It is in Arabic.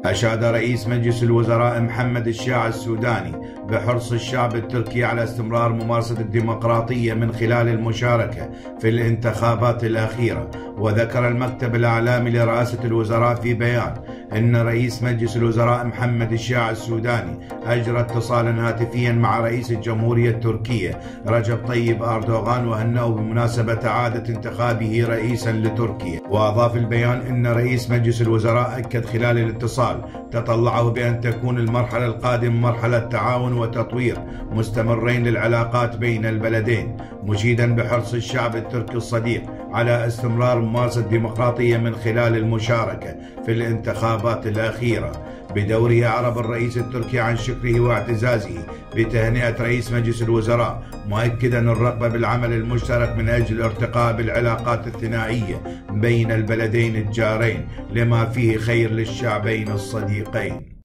أشاد رئيس مجلس الوزراء محمد الشياع السوداني بحرص الشعب التركي على استمرار ممارسة الديمقراطية من خلال المشاركة في الانتخابات الأخيرة. وذكر المكتب الإعلامي لرئاسة الوزراء في بيان أن رئيس مجلس الوزراء محمد الشياع السوداني أجرى اتصالا هاتفيا مع رئيس الجمهورية التركية رجب طيب أردوغان وهنأه بمناسبة إعادة انتخابه رئيسا لتركيا. وأضاف البيان أن رئيس مجلس الوزراء أكد خلال الاتصال تطلعه بأن تكون المرحلة القادمة مرحلة تعاون وتطوير مستمرين للعلاقات بين البلدين، مشيدا بحرص الشعب التركي الصديق على استمرار ممارسة الديمقراطية من خلال المشاركة في الانتخابات الأخيرة. بدوره أعرب الرئيس التركي عن شكره واعتزازه بتهنئة رئيس مجلس الوزراء، مؤكدا الرغبة بالعمل المشترك من أجل الارتقاء بالعلاقات الثنائية بين البلدين الجارين لما فيه خير للشعبين الصديقين.